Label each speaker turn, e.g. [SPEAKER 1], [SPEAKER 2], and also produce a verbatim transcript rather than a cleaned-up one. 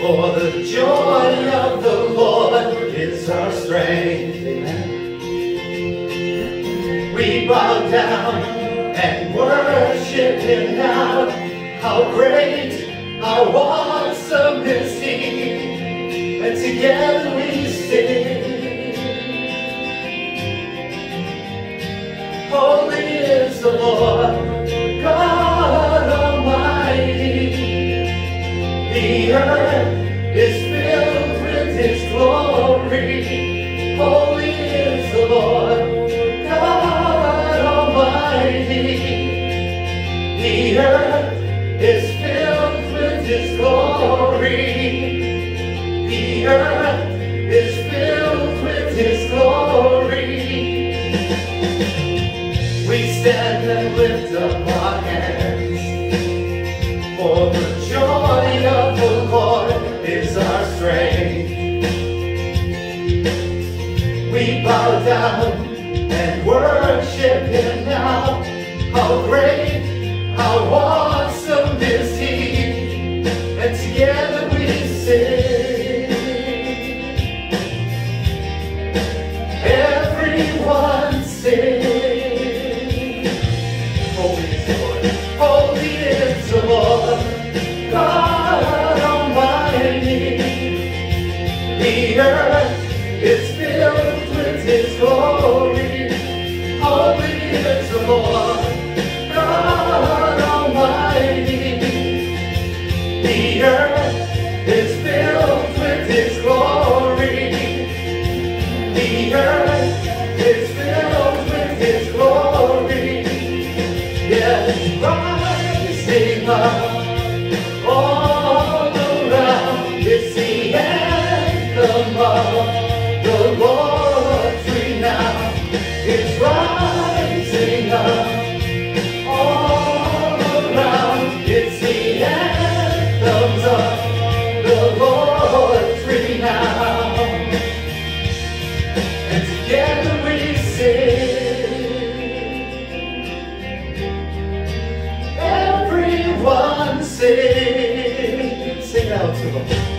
[SPEAKER 1] For the joy of the Lord is our strength. Amen. We bow down and worship Him now. How great, how awesome is He, and together we sing. Holy is the Lord God Almighty. The earth is filled with His glory. Holy is the Lord God Almighty. The earth is filled with His glory. The earth is filled with His glory. We stand and lift up our hands, for the joy of the Lord is our strength. We bow down and worship Him now. How great, how awesome is He, and together we sing. Everyone sing. Holy is the Lord, holy is the Lord God Almighty. The earth is filled with His glory. Holy is the Lord God Almighty. The earth is filled with His glory. The earth is filled with His glory. Yes, rising up all around. It's the anthem of the Lord's renown. It's rising up all around. It's the anthems of the Lord's renown. And together we sing. Everyone sing. Sing out to the Lord.